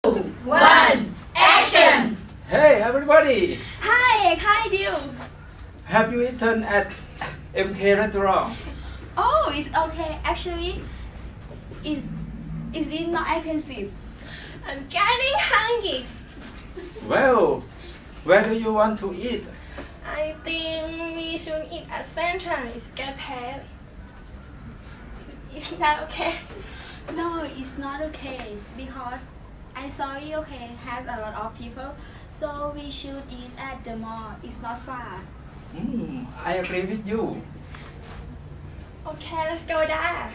One, action! Hey everybody! Hi, hi Dill. Have you eaten at MK restaurant? Oh, it's okay. Actually, is it not expensive? I'm getting hungry. Well, where do you want to eat? I think we should eat at Central. It's get paid. Is that okay? No, it's not okay because I saw UK has a lot of people, so we should eat at the mall. It's not far. I agree with you. Okay, let's go there.